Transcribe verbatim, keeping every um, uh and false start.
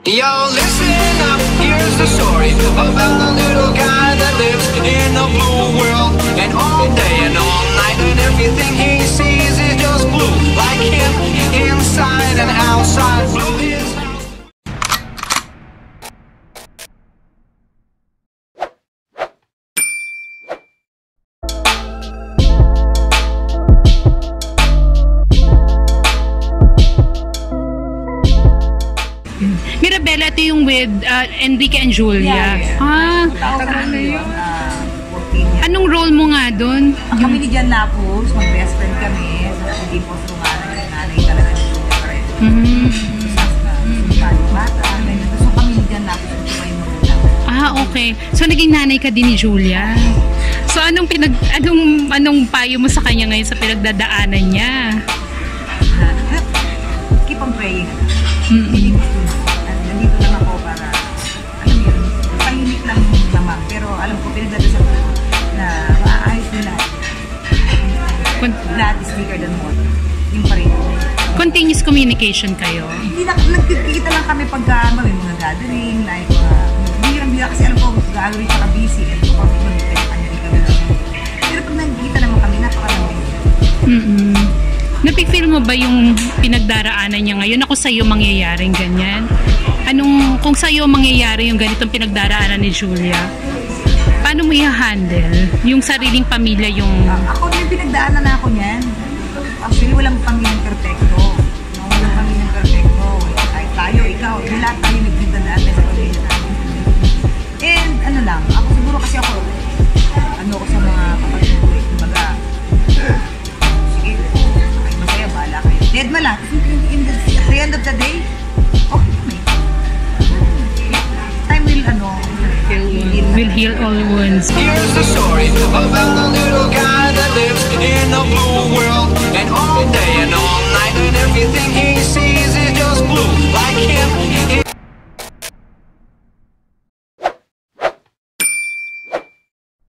Yo, listen up, here's the story about the little guy that lives in a blue world. And all day and all night and everything he sees is just blue. Like him, inside and outside, blue his house. Mirabella, ito yung with uh, Enrique and Julia. Yeah, yeah. Ah, Tagal na yun. Anong role mo nga doon? Kami ni Jan Lapus, mag-best friend kami. Sa hindi po sumana ng nanay talaga ni Julia pa rin. Mm. Bata, so kami ni Jan Lapus, ito pa yung magulang. Ah, okay. So naging nanay ka din ni Julia. So anong pinag anong anong payo mo sa kanya ngayon sa pinagdadaanan niya? Keep on praying. Mm-mm. Nandito lang ako para, alam mo yun, pahimik lang naman. Pero alam ko, pinagdadasal ko na maayos nila. Blood is bigger than water. Yung pa rin. Continuous communication kayo? Hindi na, nagkikita lang kami pagka may mga gathering, like, uh, bihirang-bihira kasi alam ko, gathering ka busy, and kung mag-kanya rin kami. Pero pag nagkikita naman kami, napakalamig. Mm-mm. Napig-feel mo ba yung pinagdaraanan niya ngayon? Ako sa'yo mangyayaring ganyan? Anong, kung sa'yo mangyayari yung ganitong pinagdaraanan ni Julia, paano mo i-handle? Yung sariling pamilya yung... Uh, ako din pinagdaanan na ako niyan. Actually, walang pamilyang perfecto. No, walang pamilyang perfecto. Kahit tayo, ikaw, yung lahat tayo nagpintandaan sa pamilya natin. And ano lang, ako siguro kasi ako, ano ko sa mga kapatid ko, kumbaga, dead mo lang. In the, at the end of the day, okay kami. Time will, ano, will heal all wounds. Here's the story about the little guy